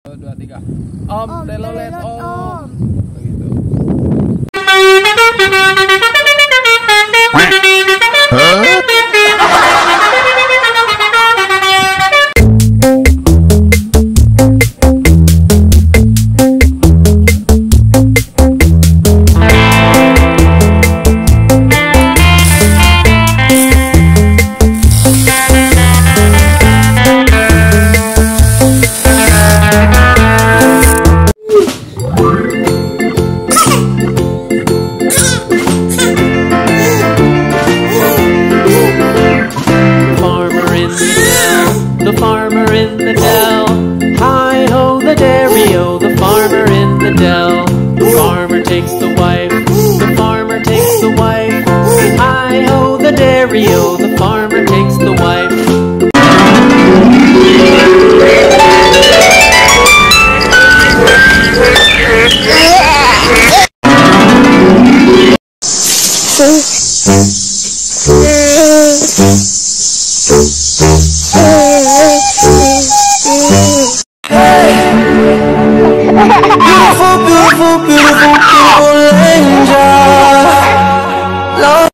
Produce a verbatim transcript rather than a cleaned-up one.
Satu, dua, tiga. Om, om telolet om. om. Begitu. The farmer in the dell, hi-ho the dairy-o, the farmer in the dell. The farmer takes the wife, the farmer takes the wife, hi-ho the dairy-o, the farmer takes the wife. Beautiful, beautiful, beautiful, beautiful angel. Love